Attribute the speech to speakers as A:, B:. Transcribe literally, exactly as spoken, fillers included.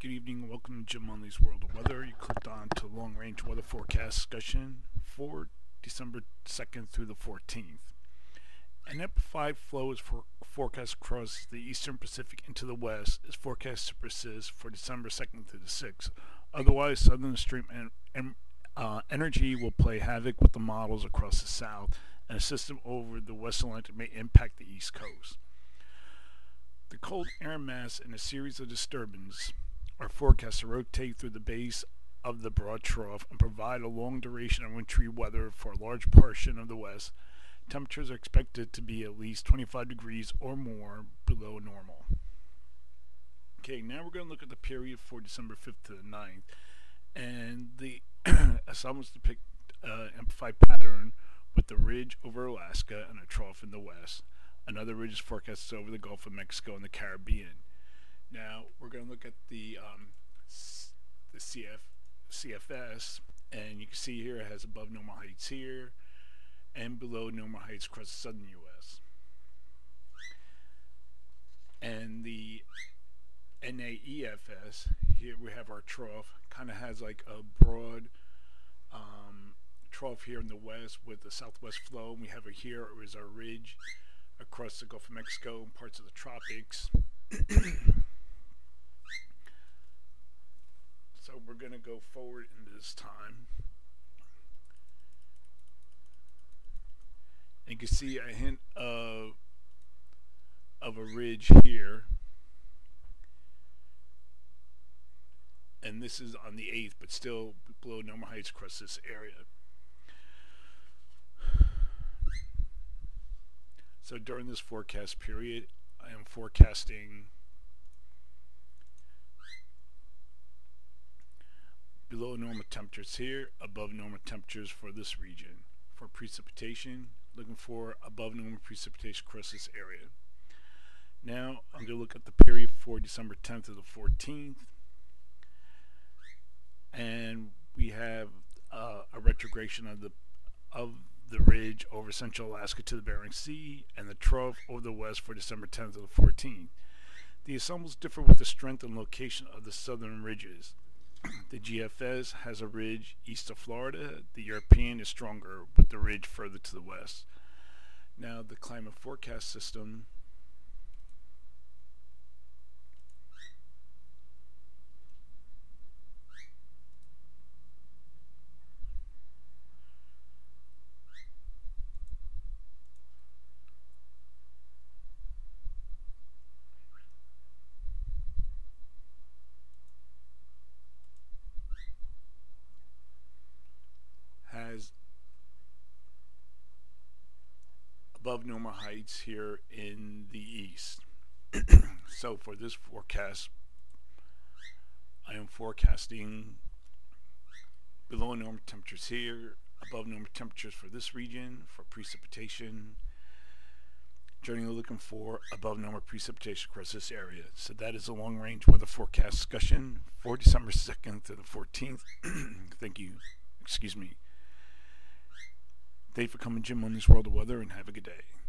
A: Good evening, welcome to Jim Munley's World of Weather. You clicked on to long range weather forecast discussion for December second through the fourteenth. An E P five flow is for forecast across the eastern Pacific into the west is forecast to persist for December second through the sixth. Otherwise, southern extreme en en uh, energy will play havoc with the models across the south, and a system over the west Atlantic may impact the east coast. The cold air mass and a series of disturbances are forecast to rotate through the base of the broad trough and provide a long duration of wintry weather for a large portion of the west. Temperatures are expected to be at least twenty-five degrees or more below normal. Okay, now we're going to look at the period for December fifth to the ninth, and the assumptions depict uh, E P five pattern with the ridge over Alaska and a trough in the west. Another ridge is forecast over the Gulf of Mexico and the Caribbean. Now we're going to look at the um, the C F, C F S, and you can see here it has above normal heights here and below normal heights across the southern U S. And the N A E F S, here we have our trough, kind of has like a broad um, trough here in the west with the southwest flow, and we have it here is our ridge across the Gulf of Mexico and parts of the tropics. So we're going to go forward into this time. And you can see a hint of, of a ridge here. And this is on the eighth, but still below normal heights across this area. So during this forecast period, I am forecasting below normal temperatures here, above normal temperatures for this region. For precipitation, looking for above normal precipitation across this area. Now I'm going to look at the period for December tenth to the fourteenth, and we have uh, a retrogression of the of the ridge over central Alaska to the Bering Sea, and the trough over the west for December tenth to the fourteenth. The ensembles differ with the strength and location of the southern ridges. The G F S has a ridge east of Florida. The European is stronger with the ridge further to the west. Now the climate forecast system has above normal heights here in the east. So for this forecast, I am forecasting below normal temperatures here, above normal temperatures for this region for precipitation. Generally looking for above normal precipitation across this area. So that is a long range weather forecast discussion for December second to the fourteenth. Thank you. Excuse me. Thank you for coming, Jim, on this World of Weather, and have a good day.